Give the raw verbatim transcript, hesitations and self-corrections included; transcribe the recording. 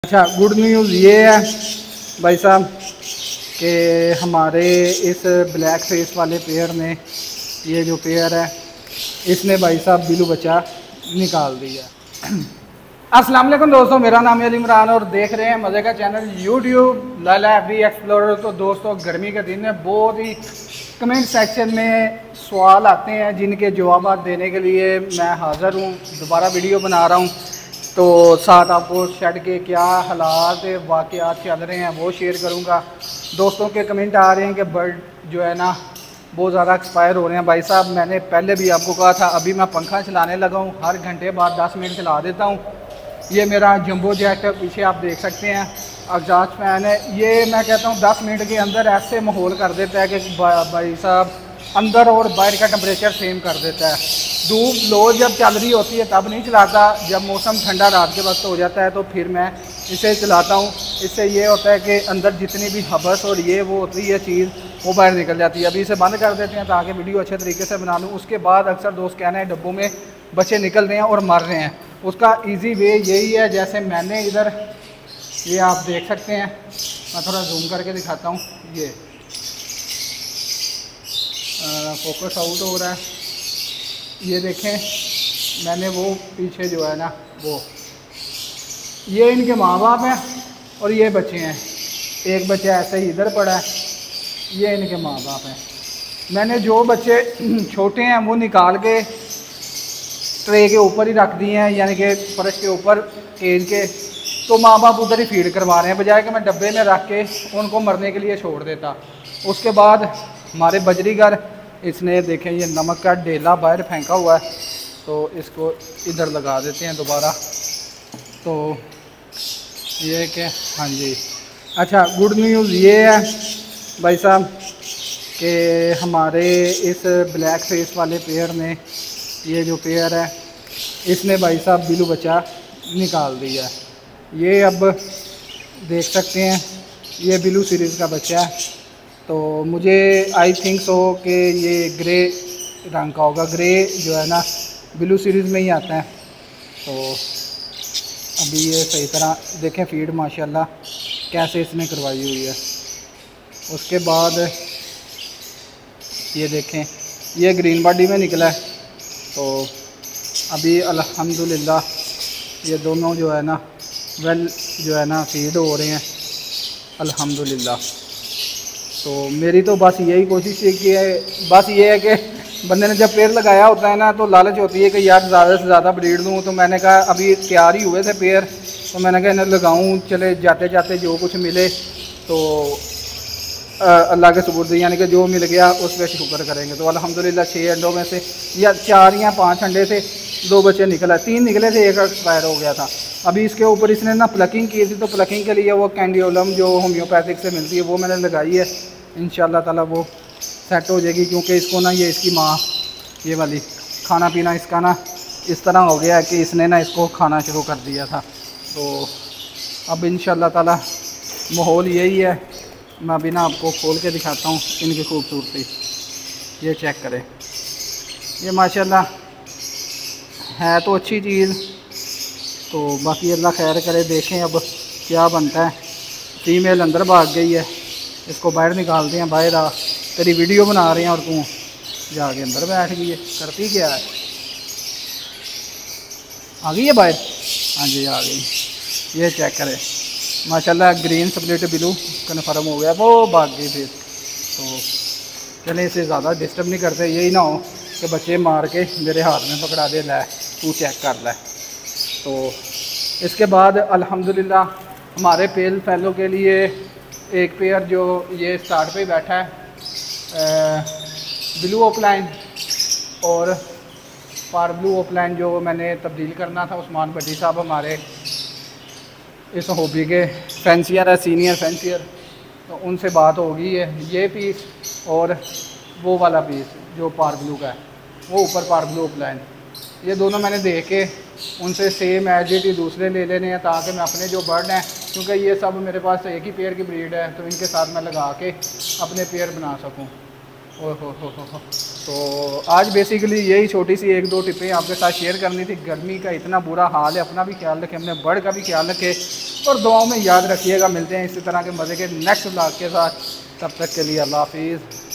अच्छा, good news ये है भाई साहब कि हमारे इस ब्लैक फेस वाले पेयर ने, ये जो पेयर है इसने भाई साहब बिलू बच्चा निकाल दिया। अस्सलाम वालेकुम दोस्तों, मेरा नाम है अली इमरान और देख रहे हैं मज़े का channel YouTube Lala every explorer. तो दोस्तों, गर्मी के दिन है, बहुत ही कमेंट सेक्शन में सवाल आते हैं जिनके जवाब देने के लिए मैं हाज़िर हूँ। दोबारा वीडियो बना रहा हूँ तो साथ आपको शेड के क्या हालात वाक़यात चल रहे हैं वो शेयर करूंगा। दोस्तों के कमेंट आ रहे हैं कि बर्ड जो है ना बहुत ज़्यादा एक्सपायर हो रहे हैं। भाई साहब, मैंने पहले भी आपको कहा था, अभी मैं पंखा चलाने लगा हूँ, हर घंटे बाद दस मिनट चला देता हूँ। ये मेरा जंबो जेट पीछे आप देख सकते हैं, एग्जॉस्ट फैन है। ये मैं कहता हूँ दस मिनट के अंदर ऐसे माहौल कर देता है कि भाई साहब अंदर और बाहर का टेम्परेचर सेम कर देता है। धूप लो जब चल रही होती है तब नहीं चलाता, जब मौसम ठंडा रात के वक्त हो जाता है तो फिर मैं इसे चलाता हूँ। इससे ये होता है कि अंदर जितनी भी हबस और ये वो होती है चीज़ वो बाहर निकल जाती है। अभी इसे बंद कर देते हैं ताकि वीडियो अच्छे तरीके से बना लूँ। उसके बाद अक्सर दोस्त कहना है डब्बों में बच्चे निकल रहे हैं और मर रहे हैं। उसका ईजी वे यही है, जैसे मैंने इधर ये आप देख सकते हैं, मैं थोड़ा जूम करके दिखाता हूँ। ये फोकस आउट हो रहा है, ये देखें, मैंने वो पीछे जो है ना वो ये इनके माँ बाप हैं और ये बच्चे हैं। एक बच्चा ऐसे ही इधर पड़ा है, ये इनके माँ बाप हैं। मैंने जो बच्चे छोटे हैं वो निकाल के ट्रे के ऊपर ही रख दिए हैं, यानी कि फर्श के ऊपर केज के, तो माँ बाप उधर ही फीड करवा रहे हैं, बजाय कि मैं डब्बे में रख के उनको मरने के लिए छोड़ देता। उसके बाद हमारे बजरीगर, इसने देखें ये नमक का ढेला बाहर फेंका हुआ है, तो इसको इधर लगा देते हैं दोबारा। तो ये कि हाँ जी, अच्छा, गुड न्यूज़ ये है भाई साहब कि हमारे इस ब्लैक फेस वाले पेयर ने, ये जो पेयर है इसने भाई साहब बिलू बच्चा निकाल दिया है। ये अब देख सकते हैं, ये बिलू सीरीज़ का बच्चा है। तो मुझे आई थिंक सो कि ये ग्रे रंग का होगा। ग्रे जो है ना ब्लू सीरीज़ में ही आता है। तो अभी ये सही तरह देखें, फीड माशाल्लाह कैसे इसने करवाई हुई है। उसके बाद ये देखें, ये ग्रीन बॉडी में निकला है। तो अभी अल्हम्दुलिल्लाह ये दोनों जो है ना वेल जो है ना फीड हो रहे हैं अल्हम्दुलिल्लाह। तो मेरी तो बस यही कोशिश है कि बस ये है कि बंदे ने जब पेड़ लगाया होता है ना तो लालच होती है कि यार ज़्यादा से ज़्यादा ब्रीड दूँ। तो मैंने कहा अभी तैयार ही हुए थे पेड़, तो मैंने कहा इन्हें लगाऊँ, चले जाते जाते जो कुछ मिले तो अल्लाह के सुपुर्द, यानी कि जो मिल गया उस पर शुक्र करेंगे। तो अल्हम्दुलिल्लाह छः अंडों में से या चार या पाँच अंडे थे, दो बच्चे निकला, तीन निकले थे, एक एक्सपायर हो गया था। अभी इसके ऊपर इसने ना प्लकिंग की थी, तो प्लकिंग के लिए वो कैंडियोलम जो होम्योपैथिक से मिलती है वो मैंने लगाई है। इंशाल्लाह ताला वो सेट हो जाएगी, क्योंकि इसको ना ये इसकी माँ ये वाली खाना पीना इसका ना इस तरह हो गया है कि इसने ना इसको खाना शुरू कर दिया था। तो अब इंशाल्लाह ताला माहौल यही है। मैं अभी ना आपको खोल के दिखाता हूँ इनकी खूबसूरती। ये चेक करें, ये माशाल्लाह है तो अच्छी चीज़। तो बाकी अल्लाह खैर करे, देखें अब क्या बनता है। फीमेल अंदर भाग गई है, इसको बाहर निकालते हैं। बाहर आ, तेरी वीडियो बना रहे हैं और तू जाके अंदर बैठ गई है, करती क्या है। आ गई है बाहर, हाँ जी आ गई। ये चेक करें माशाल्लाह, ग्रीन स्प्लिट ब्लू कन्फर्म हो गया, वो भाग गई फिर। तो चले इसे ज़्यादा डिस्टर्ब नहीं करते, यही ना हो कि बच्चे मार के मेरे हाथ में पकड़ा दे, लै तू चेक कर ले। तो इसके बाद अल्हम्दुलिल्लाह हमारे पेल फैलो के लिए एक पेयर जो ये स्टार्ट पे बैठा है, ब्लू ओपलाइन और पार ब्लू ओपलाइन जो मैंने तब्दील करना था। उस्मान भट्टी साहब हमारे इस हॉबी के फैंसियर है, सीनियर फैंसियर, तो उनसे बात हो गई है। ये पीस और वो वाला पीस जो पार ब्लू का है, वो ऊपर पार ब्लू ओपलाइन, ये दोनों मैंने देख के उनसे सेम एज इट ही दूसरे ले लेने हैं, ताकि मैं अपने जो बर्ड हैं, क्योंकि ये सब मेरे पास एक ही पेयर की ब्रीड है, तो इनके साथ मैं लगा के अपने पेयर बना सकूं। ओह हो हो हो तो आज बेसिकली यही छोटी सी एक दो टिप्पे आपके साथ शेयर करनी थी। गर्मी का इतना बुरा हाल है, अपना भी ख्याल रखें, अपने बर्ड का भी ख्याल रखें और दुआओं में याद रखिएगा। मिलते हैं इसी तरह के मज़े के नेक्स्ट ब्लॉग के साथ, तब तक के लिए अल्लाह हाफिज़।